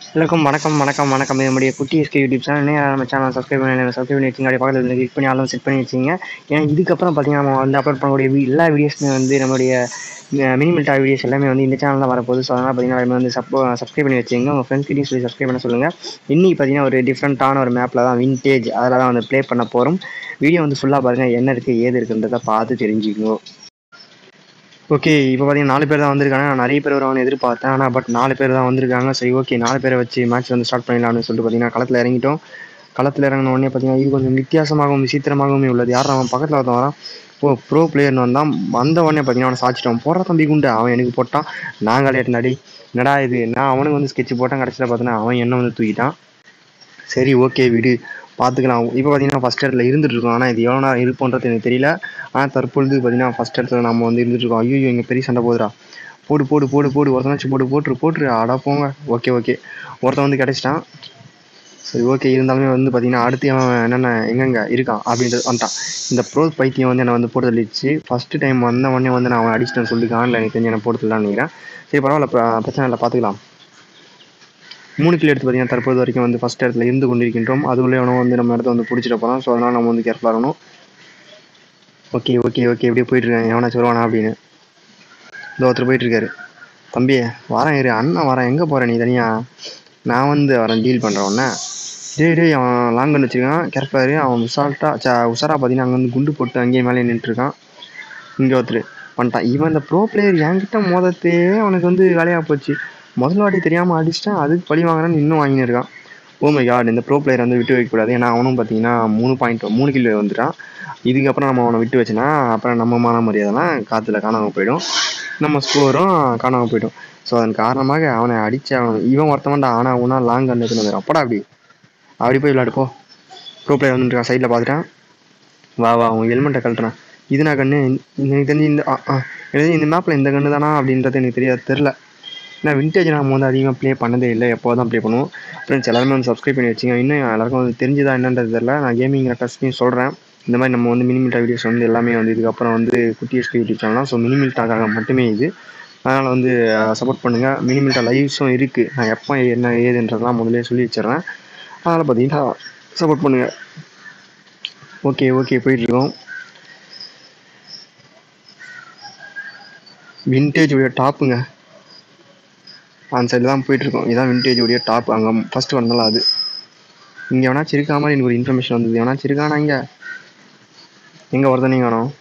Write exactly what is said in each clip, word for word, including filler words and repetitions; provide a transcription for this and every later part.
எல்லாருக்கும் வணக்கம் வணக்கம் வணக்கம் நம்முடைய குட்டி எஸ்கே யூடியூப் சேனல் நம்ம சேனல் சப்ஸ்கிரைப் பண்ணி சப்ஸ்கிரைப் பண்ணி வச்சுங்க அப்படியே பக்கத்தில் கிளிக் பண்ணி ஆளும் செட் பண்ணி வச்சுங்க. ஏன்னா இதுக்கப்புறம் பார்த்தீங்கன்னா நம்ம வந்து அப்லோட் பண்ணக்கூடிய எல்லா வீடியோஸுமே வந்து நம்மளுடைய மினிமில்டா வீடியோஸ் எல்லாமே வந்து இந்த சேனல் தான் வரப்போகுது. ஸோ அதனால் பார்த்தீங்கன்னா வந்து சப்போ சப்ஸ்கிரைப் பண்ணி வச்சுங்க. உங்கள் ஃப்ரெண்ட்ஸ்கிட்டையும் சொல்லி சப்ஸ்கிரைப் பண்ண சொல்லுங்கள். இன்றைக்கி பார்த்தீங்கன்னா ஒரு டிஃப்ரெண்ட்டான ஒரு மேப்பில் தான் விண்டேஜ் அதில் தான் வந்து ப்ளே பண்ண போகிறோம். வீடியோ வந்து ஃபுல்லாக பாருங்கள், என்ன இருக்குது ஏது இருக்குன்றதை பார்த்து தெரிஞ்சுக்கணும். ஓகே, இப்போ பார்த்தீங்கன்னா நாலு பேர் தான் வந்திருக்காங்க. நான் நிறைய பேர் வருவாங்கன்னு எதிர்பார்த்தேன், ஆனால் பட் நாலு பேர் தான் வந்திருக்காங்க. சரி ஓகே, நாலு பேரை வச்சு மேட்ச் வந்து ஸ்டார்ட் பண்ணிடலாம்னு சொல்லிட்டு பார்த்தீங்கன்னா களத்தில் இறங்கிட்டோம். களத்தில் இறங்கின உடனே பார்த்தீங்கன்னா இது கொஞ்சம் வித்தியாசமாகவும் விசித்திரமாகவும் உள்ளது. யாரும் அவன் பக்கத்தில் ஒருத்தன் வரான். ஓ ப்ரோ பிளேயர்னு வந்தான். வந்த உடனே பார்த்தீங்கன்னா அவனை சாச்சிட்டோம். போடுற தம்பி குண்டு அவன் எனக்கு போட்டான். நாங்கள் லேட்னாடி என்னடா இது, நான் அவனுக்கு வந்து ஸ்கெட்ச் போட்டேன். கடைசியில் பார்த்தீங்கன்னா அவன் என்ன வந்து தூக்கிட்டான். சரி ஓகே விடு, பார்த்துக்கலாம். இப்போ பார்த்தீங்கன்னா ஃபஸ்ட் இடத்துல இருந்துட்டு இருக்கோம். ஆனால் இது எவ்வளோ நேரம் இருப்போன்றது எனக்கு தெரியல. ஆனால் தற்பொழுது பார்த்தீங்கன்னா ஃபஸ்ட் இடத்துல நம்ம வந்து இருந்துட்டு இருக்கோம். ஐயோ இங்கே பெரிய சண்டை போதுடா. போடு போடு போடு போடு ஒருத்தனாச்சும் போடு போட்டுரு போட்டுரு ஆடா போங்க. ஓகே ஓகே, ஒருத்தன் வந்து கிடச்சிட்டான். சரி ஓகே, இருந்தாலுமே வந்து பார்த்தீங்கன்னா அடுத்து அவன் என்னென்ன எங்கெங்கே இருக்கான் அப்படின்றது வந்துட்டான். இந்த ப்ரோ பைத்தியம் வந்து என்னை வந்து போட்டு தள்ளிடுச்சு. ஃபஸ்ட்டு டைம் வந்த உடனே வந்து நான் அவன் அடிச்சிட்டேன்னு சொல்லிட்டு ஆன்லைன் எனக்கு தெரிஞ்சு என்னை போட்டு தள்ளான்னு நினைக்கிறேன். சரி பரவாயில்ல, பிரச்சனை இல்லை, பார்த்துக்கலாம். மூணு கிலோ எடுத்து பார்த்தீங்கன்னா தற்போது வரைக்கும் வந்து ஃபஸ்ட் இடத்துல இருந்து கொண்டிருக்கின்றோம். அதுக்குள்ளே அவனும் வந்து நம்ம இடத்த வந்து பிடிச்சிட்டு போகிறோம். ஸோ அதனால் நம்ம வந்து கேர்ஃபுல்லாக இருக்கணும். ஓகே ஓகே ஓகே எப்படியே போயிட்டுருக்கேன். எவனா சொல்லுவானா அப்படின்னு இந்த ஒருத்தர் போயிட்டுருக்காரு. தம்பி வரேன் இரு, அண்ணன் வரேன். எங்கே போகிறேன் நீ தனியாக? நான் வந்து வரேன், டீல் பண்ணுறேன் ஒன்று. டே டே அவன் லாங் கன் வச்சுருக்கான், கேர்ஃபுல்லாக. அவன் உசால்ட்டாக ச உசாரா பார்த்தீங்கன்னா அங்கே வந்து குண்டு போட்டு அங்கேயே மேலே நின்றுட்டுருக்கான். இங்கே ஒருத்தர் பண்ணிட்டான். இவன் இந்த ப்ரோ பிளேயர் என்கிட்ட மோதத்தே அவனுக்கு வந்து வேலையாக போச்சு. முதல் வாட்டி தெரியாமல் அடிச்சிட்டேன், அதுக்கு பழி வாங்கினான்னு இன்னும் வாங்கின்னு இருக்கான். ஓ மை காட், இந்த ப்ரோ பிளேயர் வந்து விட்டு வைக்கக்கூடாது. ஏன்னா அவனும் பார்த்தீங்கன்னா மூணு பாயிண்ட் மூணு கிலோ வந்துட்டான். இதுக்கப்புறம் நம்ம அவனை விட்டு வச்சுனா அப்புறம் நம்ம மான மரியாதைலாம் காற்றுல காணாமல் போயிடும், நம்ம ஸ்கோரும் காணாமல் போயிடும். ஸோ அதன் காரணமாக அவனை அடித்து அவன் இவன் ஒருத்தவன்டா. ஆனால் அவனா லாங் கன் எடுத்துன்னு வந்துடும். அப்படா அப்படி அப்படி போய் விளையாடுப்போ. ப்ரோ பிளேயர் வந்துருக்கான், சைடில் பார்த்துட்டான். வா வா அவன் ஹெல்மெட்டை கழட்டுறான். இதுனா கண்ணு எனக்கு தெரிஞ்சு இந்த எனக்கு இந்த மேப்பில் இந்த கண்ணு தானா அப்படின்றது எனக்கு தெரியாது, தெரில. ஏன்னா விண்டேஜ் நம்ம வந்து அதிகமாக ப்ளே பண்ணதே இல்லை, எப்போ தான் ப்ளே பண்ணுவோம். ஃப்ரெண்ட்ஸ் எல்லாருமே வந்து சப்ஸ்கிரைப் பண்ணி வச்சுங்க. இன்னும் எல்லாருக்கும் வந்து தெரிஞ்சுதா என்னன்றது தெரில. நான் கேமிங் ரெக்கார்ட்ஸ்லையும் சொல்கிறேன். இந்த மாதிரி நம்ம வந்து மினிமில்டா வீடியோஸ் வந்து எல்லாமே வந்து இதுக்கப்புறம் வந்து குட்டி எஸ்கே யூடியூப் சேனல். ஸோ மினிமில்டாக்காக மட்டுமே இது. அதனால் வந்து சப்போர்ட் பண்ணுங்கள். மினிமில்டா லைவ்ஸும் இருக்குது. நான் எப்போ என்ன ஏதுன்றதெல்லாம் முதலே சொல்லி வச்சிடுறேன். அதனால் பார்த்தீங்கன்னா சப்போர்ட் பண்ணுங்கள். ஓகே ஓகே போயிட்டுருக்கோம். விண்டேஜ் உடைய டாப்புங்க அந்த சைடில் தான் போயிட்டுருக்கோம். இதுதான் விண்டேஜ் உடைய டாப். அங்கே ஃபஸ்ட்டு வந்தாலும் அது இங்கே எவனாச்சும் இருக்கா மாதிரி எனக்கு ஒரு இன்ஃபர்மேஷன் வந்தது. எவனாச்சும் இருக்கானா இங்கே? எங்கே ஒருத்தன் நீங்கள் வேணும்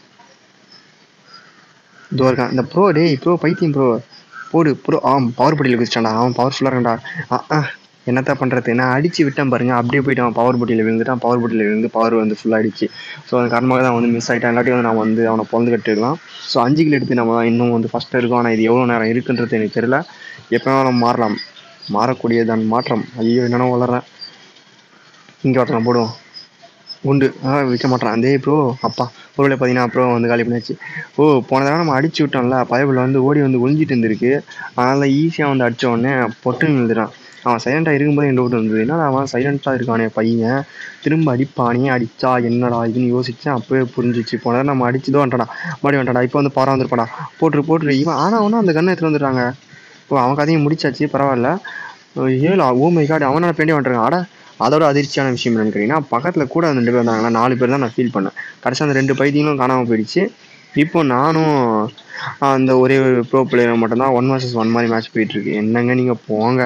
இதோ இருக்கான் இந்த ப்ரோ. டே ப்ரோ பைத்தியம் ப்ரோ, போடு ப்ரோ. ஆம் பவர் பொட்டியில் குதிச்சிட்டான்டா. அவன் பவர்ஃபுல்லாக இருக்கான்டா. ஆ என்னத்தான் பண்ணுறது, நான் அடித்து விட்டேன் பாருங்க. அப்படியே போய்ட்டு அவன் பவர் பொட்டியில் விழுந்துட்டான். பவர் பொட்டியில் விழுந்து பவர் வந்து ஃபுல்லாக அடிச்சு. ஸோ அது காரணமாக தான் வந்து மிஸ் ஆகிட்டான். இல்லாட்டி வந்து நான் வந்து அவனை பொழுது கட்டிடலாம். ஸோ அஞ்சு கிலோ எடுத்து நம்ம இன்னும் வந்து ஃபஸ்ட்டு இருக்கும். ஆனால் இது எவ்வளோ நேரம் இருக்குன்றது எனக்கு தெரியல. எப்போ வேணாலும் மாறலாம், மாறக்கூடியதான் மாற்றம். ஐயோ என்னென்ன வளர்றேன். இங்கே ஒருத்தனை போடுவோம் உண்டு. ஆ விற்க மாட்டான் அதே ப்ரோ. அப்பா பொருளை பார்த்தீங்கன்னா அப்புறம் வந்து காலி பண்ணியாச்சு. ஓ போன தடவை நம்ம அடிச்சு விட்டோம்ல, பயபில் வந்து ஓடி வந்து ஒழிஞ்சிட்டு இருந்திருக்கு. அதனால் ஈஸியாக வந்து அடித்த உடனே பொட்டுன்னு இருந்துட்டான். அவன் சைலண்ட்டாக இருக்கும்போது என் டவுட் வந்தது, என்னடா அவன் சைலண்ட்டாக இருக்கானே பையன், திரும்ப அடிப்பானே, அடித்தா என்னடா இதுன்னு யோசித்தேன். அப்போவே புரிஞ்சிச்சு. போன நம்ம அடிச்சதோ வந்துட்டாடா, மறுபடியும் வந்துட்டாடா. இப்போ வந்து பாரம் வந்துருப்பாடா, போட்டுரு போட்டுரு. இவன் ஆனால் ஒன்றும் அந்த கண்ணை எடுத்துகிட்டு வந்துடுறாங்க. ஓ அவன் கதையும் முடிச்சாச்சு, பரவாயில்ல. ஏழு ஓ மை காட், அவனால் பேண்டே வந்துட்டாங்க. ஆடா அதோட அதிர்ச்சியான விஷயம் என்னன்னு கேட்டிங்கன்னா, பக்கத்தில் கூட அந்த ரெண்டு பேர் இருந்தாங்கன்னா நாலு பேர் தான் நான் ஃபீல் பண்ணேன். கடைசி அந்த ரெண்டு பைத்தியங்களும் காணாமல் போயிடுச்சு. இப்போ நானும் அந்த ஒரே ஒரு ப்ரோ பிளேயர் மட்டும்தான் ஒன் வர்சஸ் ஒன் மாதிரி மேட்ச் போயிட்டுருக்கு. என்னங்க நீங்கள் போங்க.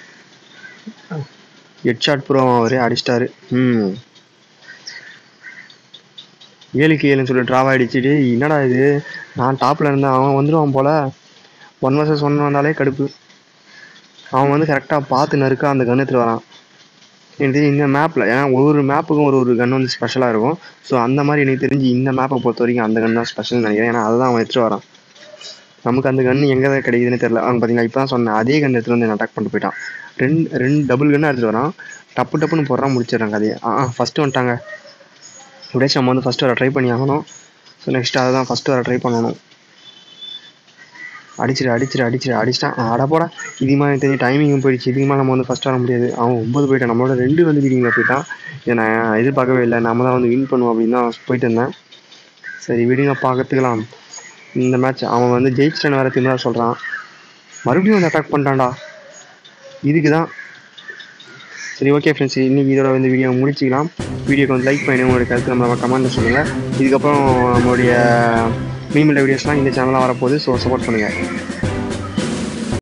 ஹெட் ஷாட் ப்ரோ அவரே அடிச்சிட்டாரு. ம் ஏழுக்கு ஏழுன்னு சொல்லி ட்ராவ் ஆகிடுச்சிட்டு. என்னடா இது, நான் டாப்பில் இருந்தேன். அவன் வந்துடுவான் போல். ஒன் வர்சஸ் ஒன் வந்தாலே கடுப்பு. அவன் வந்து கரெக்டாக பார்த்து நறுக்க அந்த கன் எடுத்துகிட்டு வரான். எனக்கு தெரிஞ்சு இந்த மேப்பில், ஏன்னா ஒரு மேப்புக்கும் ஒரு ஒரு கன் வந்து ஸ்பெஷலாக இருக்கும். ஸோ அந்த மாதிரி எனக்கு தெரிஞ்சு இந்த மேப்பை பொறுத்த வரைக்கும் அந்த கன் தான் ஸ்பெஷல்னு நினைக்கிறேன். ஏன்னா அதை தான் அவன் எடுத்துகிட்டு வரான். நமக்கு அந்த கன் எங்கே தான் கிடைக்குதுன்னு தெரியல. அவன் பார்த்தீங்கன்னா இப்போ தான் சொன்னேன், அதே கன் எடுத்துகிட்டு வந்து என்ன அட்டாக் பண்ணிட்டு போயிட்டான். ரெண்டு ரெண்டு டபுள் கன்னாக எடுத்துகிட்டு வரான். டப்பு டப்புன்னு போடுறான், முடிச்சிடுறாங்க கதையை. ஆ ஃபஸ்ட்டு வந்துட்டாங்க. எப்படியாச்சும் நம்ம வந்து ஃபஸ்ட்டு வர ட்ரை பண்ணி ஆகணும். ஸோ நெக்ஸ்ட் அதை தான் ஃபஸ்ட்டு வர ட்ரை பண்ணணும். அடிச்சிரு அடிச்சிரு அடிச்சிரு அடிச்சிட்டான். ஆட போட இது மாதிரி தெரியும். டைமிங்கும் போயிடுச்சு. இதுக்கு மேலே நம்ம வந்து ஃபஸ்ட் வர முடியாது. அவன் ஒம்பது போயிட்டான், நம்மளோட ரெண்டு வந்து லீடிங்கில் போயிட்டான். இதை நான் எதிர்பார்க்கவே இல்லை. நம்ம தான் வந்து வின் பண்ணுவோம் அப்படின்னு தான் போயிட்டு இருந்தேன். சரி விடுங்க, பார்த்துக்கலாம் இந்த மேட்ச். அவன் வந்து ஜெயிச்சிட்டேன்னு வேறு திரும்ப சொல்கிறான். மறுபடியும் வந்து அட்டாக் பண்ணிட்டான்டா. இதுக்கு தான் சரி ஓகே ஃப்ரெண்ட்ஸ், இன்றைக்கி இதோட வந்து வீடியோ முடிச்சிக்கலாம். வீடியோக்கு வந்து லைக் பண்ணி உங்களுடைய கருத்து நம்ம கமெண்ட்டில் சொல்லுங்கள். இதுக்கப்புறம் நம்மளுடைய மீன்மெண்ட் வீடியோஸ்லாம் இந்த சேனலாக வரப்போகுது. ஸோ சப்போர்ட் பண்ணுங்கள்.